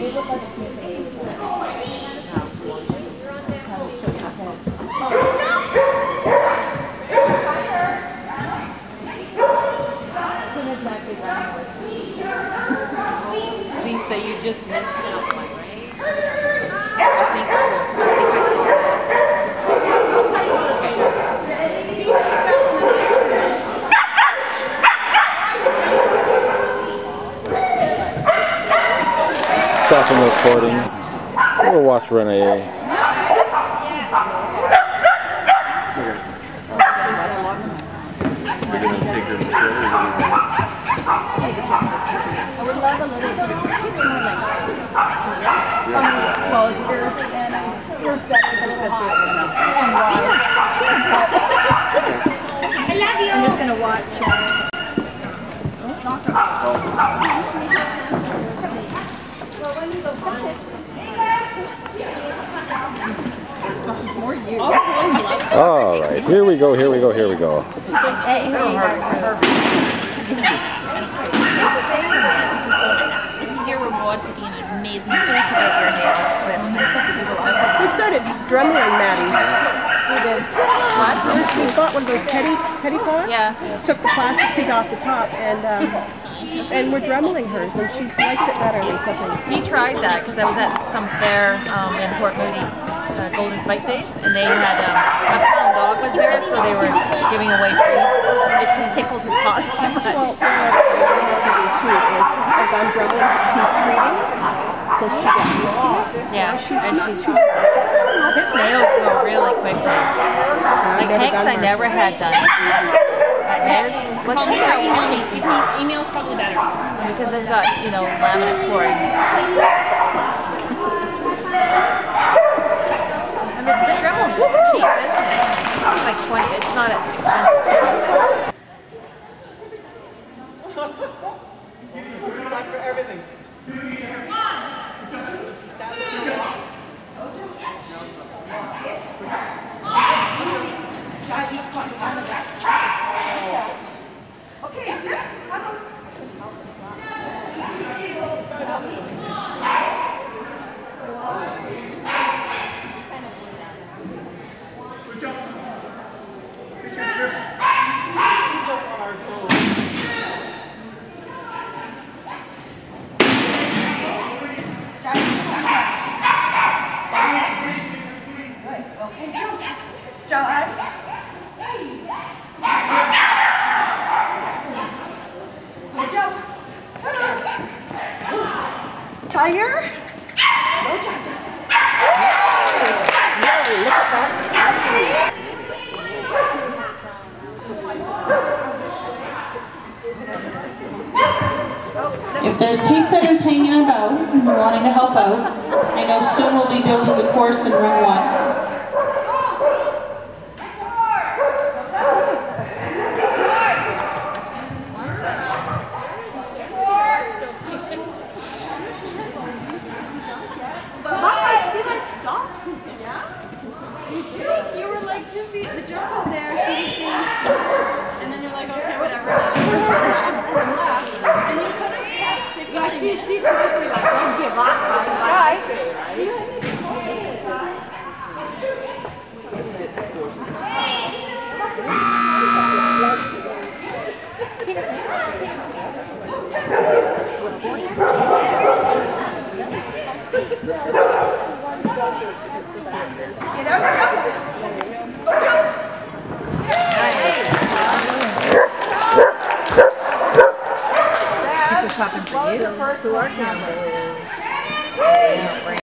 Lisa, you just missed that one, right? I think so. I think I saw this. Stopping the recording. We'll watch Renee. We're going to take her to the show. I would love a little bit more closers and your set is a little hot and wide. I love you. I'm just going to watch. All right, here we go, here we go, here we go. Hey, This is your reward for the amazing food to get your nails with. We started drummeling Maddie. we did. What? We got one of those petty paws. Yeah. Took the plastic feet off the top and we're drummeling hers, and she likes it better than clipping. We tried that because I was at some fair in Port Moody, Golden Spike Days, and they had a pound dog was there, so they were giving away food. It just tickled his paws too much. Well, what I do too is, as I'm drumming, he's treating, so she gets used to it. Yeah, And she's too his nails grow really quickly. Like Hank's, I never had done. But his, look at how long Email's probably better. because they've got, you know, laminate pores. And the Dremel's cheap, isn't it? It's like 20. It's not expensive. Tire? No tire. No, look at that. If there's pace setters hanging about and wanting to help out, I know soon we'll be building the course in Ring 1. You were like 2 feet, the jump was there, she was being, and then you're like, okay, whatever. And you could have kept 6 Yeah, she typically like, don't give up, like I say, right? Get out, jump! Go jump! Talking to you. So our camera is